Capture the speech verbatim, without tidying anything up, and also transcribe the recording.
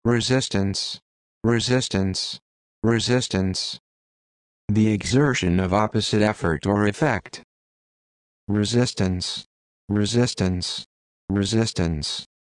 resistance, resistance, resistance. The exertion of opposite effort or effect. Resistance, resistance, resistance.